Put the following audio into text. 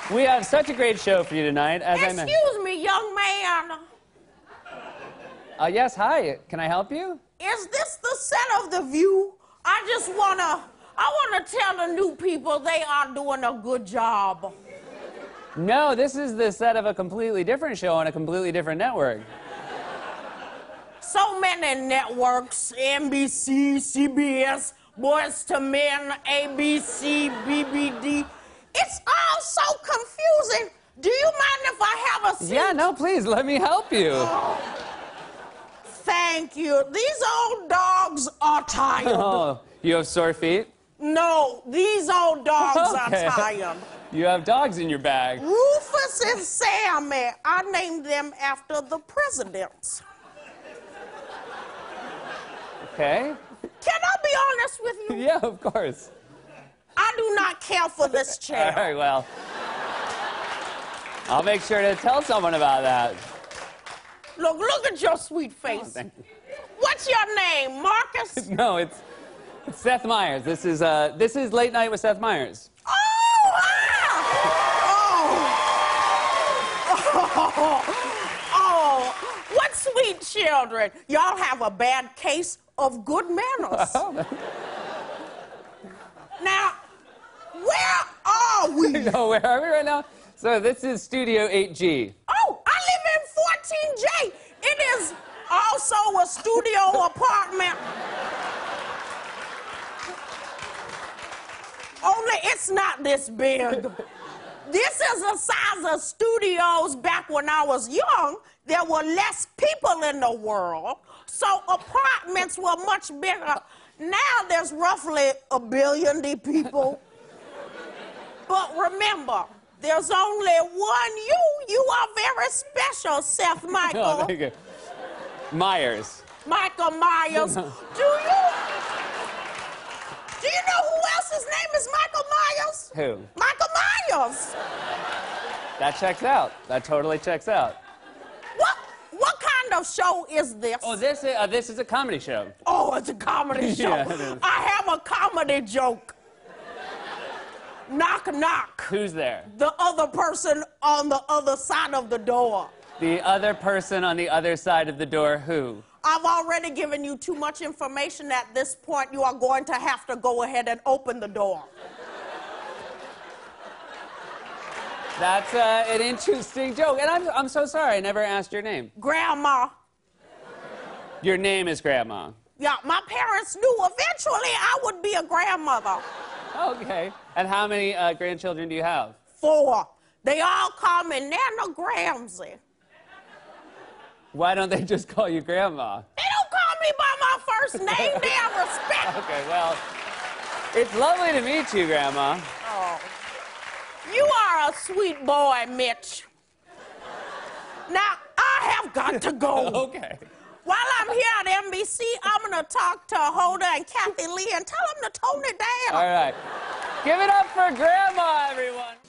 We have such a great show for you tonight. Excuse me, young man. Yes, hi. Can I help you? Is this the set of The View? I wanna tell the new people they are doing a good job. No, this is the set of a completely different show on a completely different network. So many networks, NBC, CBS, Boys to Men, ABC, BBD. It's all so confusing. Do you mind if I have a seat? Yeah, no, please, let me help you. Oh, thank you. These old dogs are tired. Oh, you have sore feet? No, these old dogs are tired. You have dogs in your bag. Rufus and Sammy. I named them after the presidents. Okay. Can I be honest with you? Yeah, of course. I do not care for this chair. All right, well, I'll make sure to tell someone about that. Look at your sweet face. Oh, thank you. What's your name, Marcus? No, it's Seth Meyers. This is Late Night with Seth Meyers. Oh, what sweet children. Y'all have a bad case of good manners. Now, where are we? No, where are we right now? So this is Studio 8G. Oh, I live in 14J. It is also a studio apartment. Only it's not this big. This is the size of studios back when I was young. There were less people in the world, so apartments were much bigger. Now there's roughly 1 billion people. But remember, there's only one you. You are very special, Seth Michael. Oh, thank you. Myers. Michael Myers. Do you know who else's name is Michael Myers? Who? Michael Myers. That checks out. That totally checks out. What kind of show is this? Oh, this is a comedy show. Oh, it's a comedy show. Yeah, it is. I have a comedy joke. Knock, knock. Who's there? The other person on the other side of the door. The other person on the other side of the door, who? I've already given you too much information at this point. You are going to have to go ahead and open the door. That's an interesting joke. And I'm so sorry, I never asked your name. Grandma. Your name is Grandma. Yeah, my parents knew eventually I would be a grandmother. Okay. And how many grandchildren do you have? 4. They all call me Nana Gramsy. Why don't they just call you Grandma? They don't call me by my first name. They have respect. Okay, well, it's lovely to meet you, Grandma. Oh. You are a sweet boy, Mitch. Now, I have got to go. Okay. While I'm here at NBC, I'm going to talk to Hoda and Kathy Lee and tell them to tone it down. All right. Give it up for Grandma, everyone.